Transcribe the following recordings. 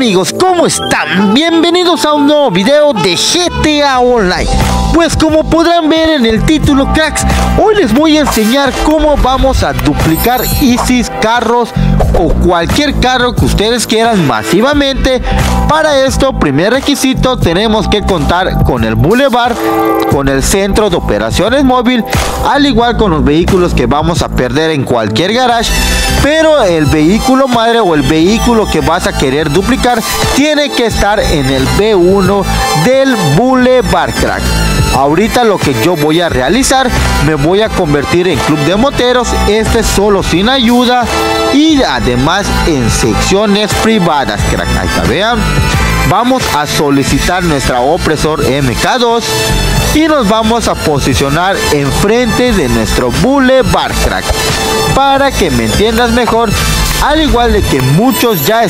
amigos? ¿Cómo están? Bienvenidos a un nuevo video de GTA Online. Pues como podrán ver en el título, cracks, hoy les voy a enseñar cómo vamos a duplicar ISIS, carros o cualquier carro que ustedes quieran masivamente. Para esto, primer requisito, tenemos que contar con el Boulevard, con el centro de operaciones móvil, al igual con los vehículos que vamos a perder en cualquier garage. Pero el vehículo madre o el vehículo que vas a querer duplicar tiene que estar en el B1 del Boulevard, crack. Ahorita lo que yo voy a realizar, me voy a convertir en club de moteros, solo sin ayuda y además en secciones privadas, crack. Ahí está, vean. Vamos a solicitar nuestra opresor MK2 y nos vamos a posicionar enfrente de nuestro Boulevard, crack, para que me entiendas mejor. Al igual de que muchos ya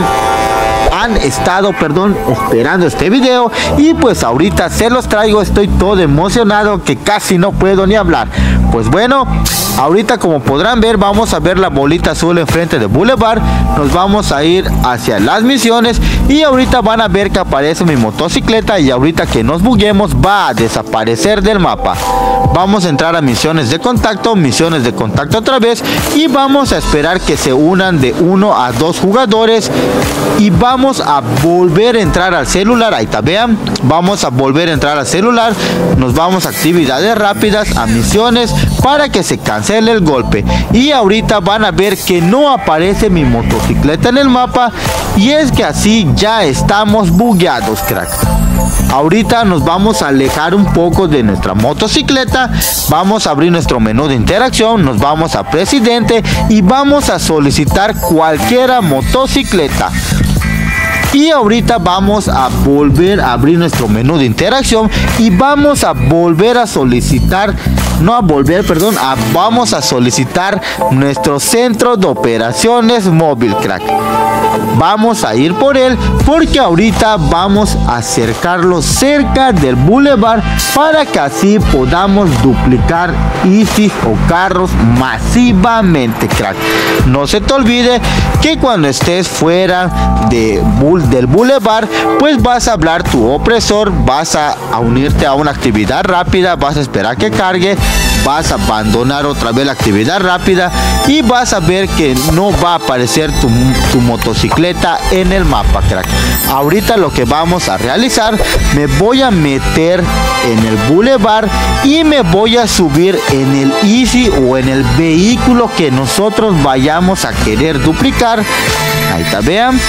han estado esperando este video, y pues ahorita se los traigo. Estoy todo emocionado que casi no puedo ni hablar. Pues bueno, ahorita como podrán ver, vamos a ver la bolita azul enfrente de Boulevard. Nos vamos a ir hacia las misiones y ahorita van a ver que aparece mi motocicleta, y ahorita que nos buguemos va a desaparecer del mapa. Vamos a entrar a misiones de contacto otra vez, y vamos a esperar que se unan de 1 a 2 jugadores, y vamos a volver a entrar al celular. Ahí está, vean, vamos a volver a entrar al celular, nos vamos a actividades rápidas, a misiones, para que se cancele el golpe. Y ahorita van a ver que no aparece mi motocicleta en el mapa, y es que así ya estamos bugueados, crack. Ahorita nos vamos a alejar un poco de nuestra motocicleta, vamos a abrir nuestro menú de interacción, nos vamos a presidente y vamos a solicitar cualquiera motocicleta. Y ahorita vamos a volver a abrir nuestro menú de interacción y vamos a volver a solicitar, vamos a solicitar nuestro centro de operaciones móvil, crack. Vamos a ir por él porque ahorita vamos a acercarlo cerca del Boulevard para que así podamos duplicar ISIS o carros masivamente, crack. No se te olvide que cuando estés fuera del Boulevard, pues vas a hablar tu opresor, vas a unirte a una actividad rápida, vas a esperar que cargue, vas a abandonar otra vez la actividad rápida y vas a ver que no va a aparecer tu motocicleta en el mapa, crack. Ahorita lo que vamos a realizar, me voy a meter en el Boulevard y me voy a subir en el Easy o en el vehículo que nosotros vayamos a querer duplicar. Ahí está, vean.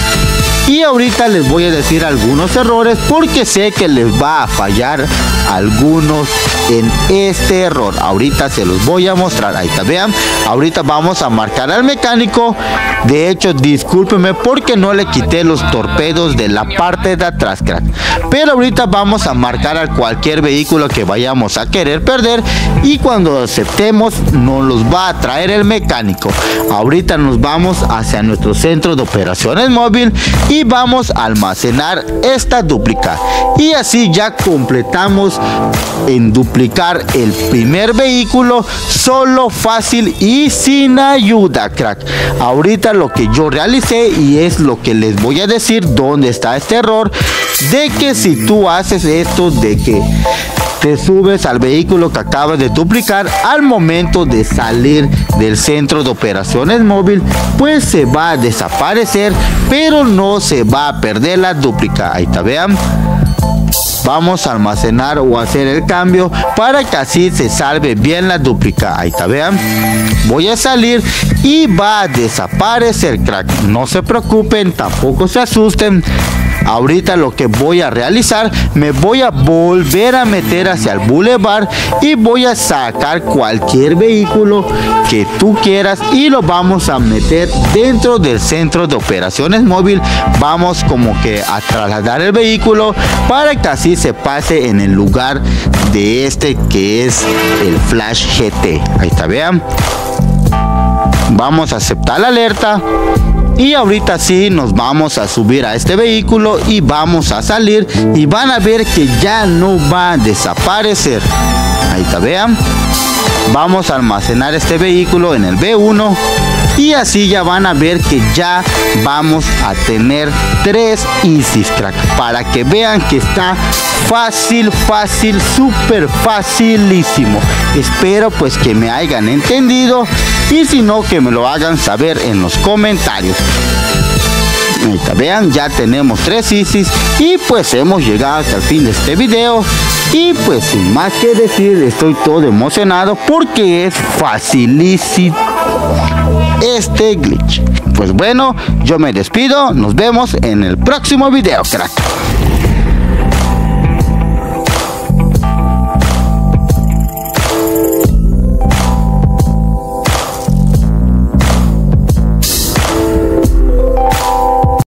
Y ahorita les voy a decir algunos errores porque sé que les va a fallar algunos en este error. Ahorita se los voy a mostrar. Ahí está, vean. Ahorita vamos a marcar al mecánico. De hecho, discúlpenme porque no le quité los torpedos de la parte de atrás, crack. Pero ahorita vamos a marcar a cualquier vehículo que vayamos a querer perder, y cuando aceptemos nos los va a traer el mecánico. Ahorita nos vamos hacia nuestro centro de operaciones móvil y vamos a almacenar esta dúplica, y así ya completamos en duplicar el primer vehículo solo, fácil y sin ayuda, crack. Ahorita lo que yo realicé, y es lo que les voy a decir dónde está este error, de que si tú haces esto de que te subes al vehículo que acabas de duplicar, al momento de salir del centro de operaciones móvil, pues se va a desaparecer, pero no se va a perder la dúplica. Ahí está, vean. Vamos a almacenar o hacer el cambio para que así se salve bien la dúplica. Ahí está, vean. Voy a salir y va a desaparecer, crack. No se preocupen, tampoco se asusten. Ahorita lo que voy a realizar, me voy a volver a meter hacia el Boulevard y voy a sacar cualquier vehículo que tú quieras y lo vamos a meter dentro del centro de operaciones móvil. Vamos como que a trasladar el vehículo para que así se pase en el lugar de este que es el Flash GT. Ahí está, vean. Vamos a aceptar la alerta. Y ahorita sí nos vamos a subir a este vehículo y vamos a salir, y van a ver que ya no va a desaparecer. Ahí está, vean. Vamos a almacenar este vehículo en el B1 y así ya van a ver que ya vamos a tener 3 Easy, crack, para que vean que está fácil, súper facilísimo. Espero pues que me hayan entendido, y si no, que me lo hagan saber en los comentarios. Ahorita vean, ya tenemos 3 Easy y pues hemos llegado hasta el fin de este video. Y pues sin más que decir, estoy todo emocionado porque es facilísimo este glitch. Pues bueno, yo me despido, nos vemos en el próximo video, crack.